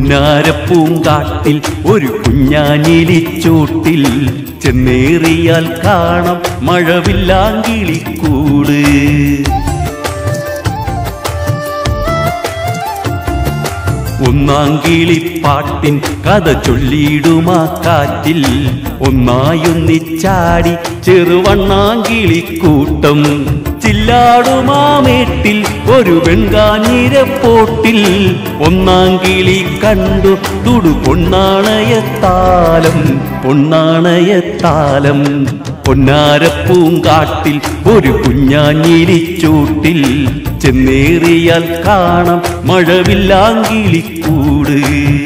പുന്നാരപ്പൂങ്കാട്ടിൽ ഒരു കുഞ്ഞാഞ്ഞിലിച്ചൂട്ടിൽ ചെന്നേറിയാൽ കാണാം മഴവില്ലാങ്കിളിക്കൂട്. ഒന്നാങ്കിളിപ്പാട്ടിൻ കഥ ചൊല്ലിയിടുമാ കാറ്റിൽ ഒന്നായൊന്നിച്ചാടി ചെറുവണ്ണാങ്കിളിക്കൂട്ടം. ചില്ലാടുമാമേട്ടിൽ ഒരു വെൺകാഞ്ഞിരപ്പോട്ടിൽ ഒന്നാങ്കിളി കണ്ടു തുടു പൊന്നാണയത്താലം പൊന്നാണയത്താലം. പൊന്നാരപ്പൂങ്കാട്ടിൽ ഒരു കുഞ്ഞാഞ്ഞിലിച്ചൂട്ടിൽ ചെന്നേറിയാൽ കാണാം മഴവില്ലാങ്കിളിക്കൂട്.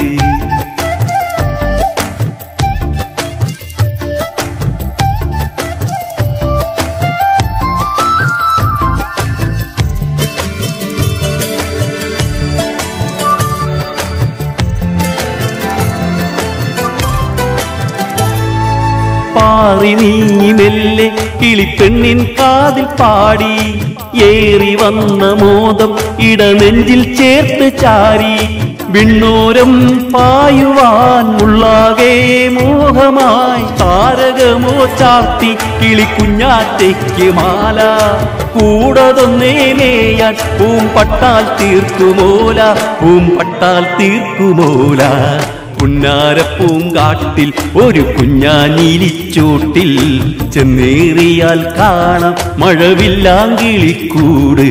പാറി നീങ്ങി മെല്ലെ കിളിപ്പെണ്ണിൻ കാതിൽ പാടി ഏറി വന്ന മോദം ഇടനെഞ്ചിൽ ചേർത്ത് ചാരി. വിണ്ണോരം പായുവാൻ ഉള്ളാകെ മോഹമായി താരകമോ ചാർത്തി കിളിക്കുഞ്ഞാറ്റയ്ക്ക് മാല. കൂടതൊന്നേ മേയാൻ പൂമ്പട്ടാൽ തീർക്കുമോല പൂമ്പട്ടാൽ തീർക്കുമോല. പുന്നാരപ്പൂങ്കാട്ടിൽ ഒരു കുഞ്ഞാഞ്ഞിലിച്ചൂട്ടിൽ ചെന്നേറിയാൽ കാണാം മഴവില്ലാങ്കിളിക്കൂട്.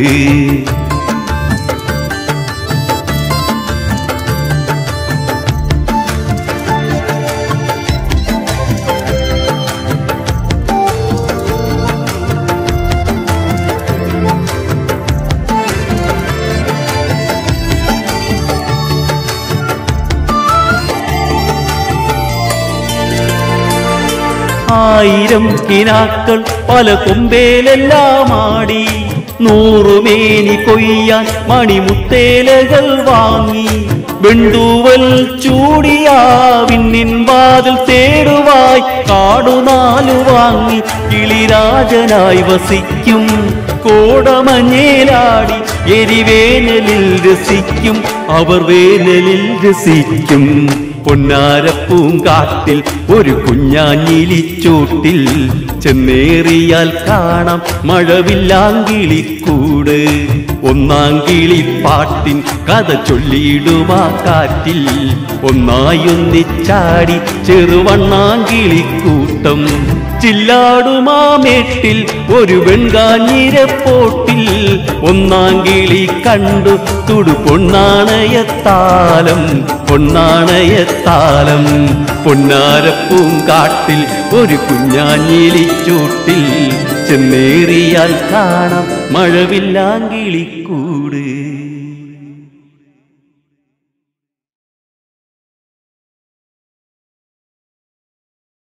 ആയിരം കിനാക്കൾ പല കൊമ്പേലെല്ലാം ആടി നൂറുമേനി കൊയ്യാൻ മണിമുത്തേലകൾ വാങ്ങി. വെണ്ടൂവൽ ചൂടിയാവിന്നിൻ വാതിൽ തേടുവായി കാടുനാലു വാങ്ങി. കിളിരാജനായി വസിക്കും കോടമഞ്ഞേലാടി എരിവേനലിൽ രസിക്കും അവർ വേനലിൽ രസിക്കും. പൊന്നാരപ്പൂങ്കാട്ടിൽ ഒരു കുഞ്ഞാഞ്ഞിലിച്ചൂട്ടിൽ ചെന്നേറിയാൽ കാണാം മഴവില്ലാങ്കിളിക്കൂട്. ഒന്നാങ്കിളിപ്പാട്ടിൻ കഥ ചൊല്ലിയിടുമാ കാറ്റിൽ ഒന്നായൊന്നിച്ചാടി ചെറുവണ്ണാങ്കിളിക്കൂട്ടം. ചില്ലാടുമാമേട്ടിൽ ഒരു വെൺകാഞ്ഞിരപ്പോട്ടിൽ ഒന്നാങ്കിളി കണ്ടു തുടു പൊന്നാണയത്താലം പൊന്നാണയത്താലം. പൊന്നാരപ്പൂങ്കാട്ടിൽ ഒരു കുഞ്ഞാഞ്ഞിലിച്ചൂട്ടിൽ ചെന്നേറിയാൽ കാണാം മഴവില്ലാങ്കിളിക്കൂട്.